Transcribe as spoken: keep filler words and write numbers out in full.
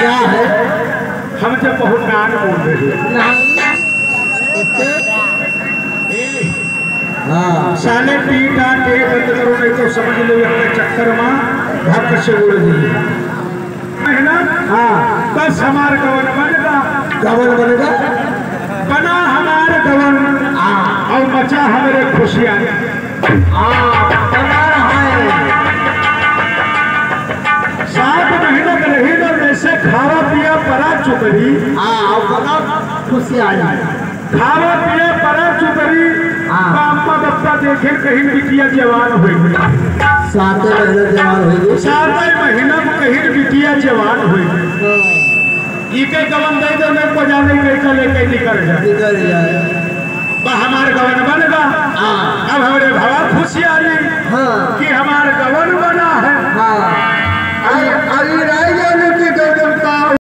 क्या है? हम जब बहुत नान बोल रहे हाँ साले पीटा के बंद करो नहीं तो समझ लो अपने चक्कर में भाग से उड़ दिए है ना। हाँ बस हमारे गवन बनेगा गवन बनेगा बना हमारे गवन और मचा हमारे खुशियाँ सात महीने में रही ना जैसे खावा पिया परा चुकरी खुशियाँ खावा पिया परा चुकरी अम्मा बप्पा देखे कहीं बिटिया जवान हुई सात महीने जवान हुई सात महीना में कहीं बिटिया जवान हुई इके गवन दे दो मैं को जाने कैसा लेके निकल जाए निकल जाए हमारे गवन बनेगा। अब हमारे भवा खुशी आ रही हाँ कि हमारे गवन बना है। हाँ